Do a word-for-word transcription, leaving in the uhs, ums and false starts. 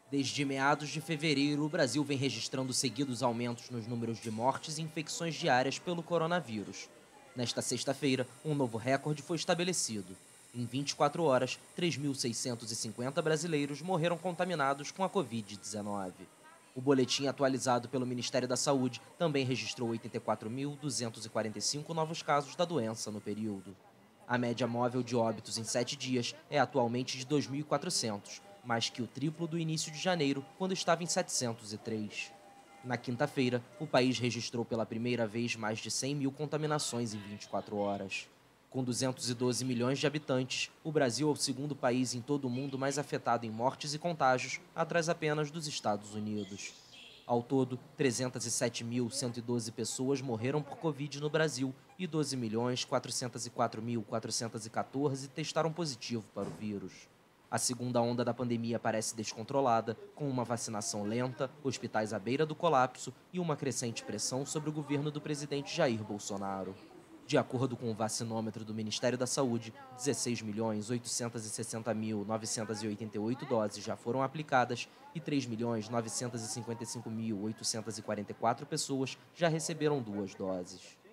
Desde meados de fevereiro, o Brasil vem registrando seguidos aumentos nos números de mortes e infecções diárias pelo coronavírus. Nesta sexta-feira, um novo recorde foi estabelecido. Em vinte e quatro horas, três mil seiscentos e cinquenta brasileiros morreram contaminados com a covid dezenove. O boletim atualizado pelo Ministério da Saúde também registrou oitenta e quatro mil duzentos e quarenta e cinco novos casos da doença no período. A média móvel de óbitos em sete dias é atualmente de dois mil e quatrocentos, mais que o triplo do início de janeiro, quando estava em setecentos e três. Na quinta-feira, o país registrou pela primeira vez mais de cem mil contaminações em vinte e quatro horas. Com duzentos e doze milhões de habitantes, o Brasil é o segundo país em todo o mundo mais afetado em mortes e contágios, atrás apenas dos Estados Unidos. Ao todo, trezentos e sete mil cento e doze pessoas morreram por Covid no Brasil e doze milhões quatrocentos e quatro mil quatrocentos e quatorze testaram positivo para o vírus. A segunda onda da pandemia parece descontrolada, com uma vacinação lenta, hospitais à beira do colapso e uma crescente pressão sobre o governo do presidente Jair Bolsonaro. De acordo com o vacinômetro do Ministério da Saúde, dezesseis milhões oitocentos e sessenta mil novecentos e oitenta e oito doses já foram aplicadas e três milhões novecentos e cinquenta e cinco mil oitocentos e quarenta e quatro pessoas já receberam duas doses.